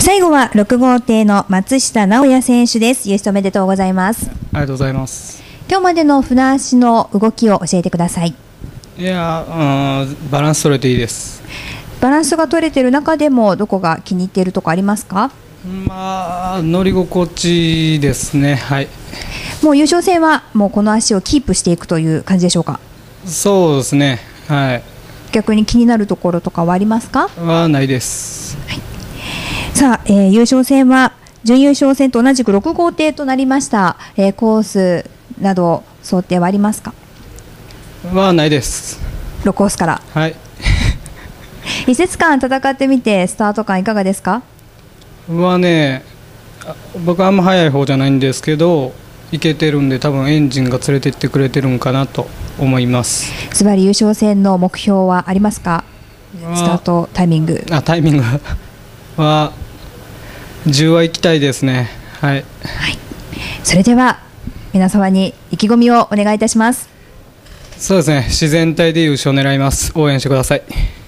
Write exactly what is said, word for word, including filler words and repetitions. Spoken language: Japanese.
最後はろく号艇の松下直也選手です。優勝おめでとうございます。 ありがとうございます。 今日までの船足の動きを教えてください。 いや、うん、バランス取れていいです。 バランスが取れている中でもどこが気に入っているところありますか？ まあ、乗り心地ですね。はい。 もう優勝戦はもうこの足をキープしていくという感じでしょうか？ そうですね。はい。 逆に気になるところとかはありますか？ はないです。 はい、さあ、えー、優勝戦は準優勝戦と同じくろく号艇となりました。えー、コースなど想定はありますか？ はないです。 ろくコースから。 はい。 一節間戦ってみてスタート感いかがですか？ はね、僕はあんま速い方じゃないんですけど、いけてるんで多分エンジンが連れてってくれてるんかなと思います。 ズバリ優勝戦の目標はありますか？スタートタイミング。 あ、タイミングはじゅうは行きたいですね。はい、はい、 それでは皆様に意気込みをお願いいたします。 そうですね、自然体で優勝を狙います。応援してください。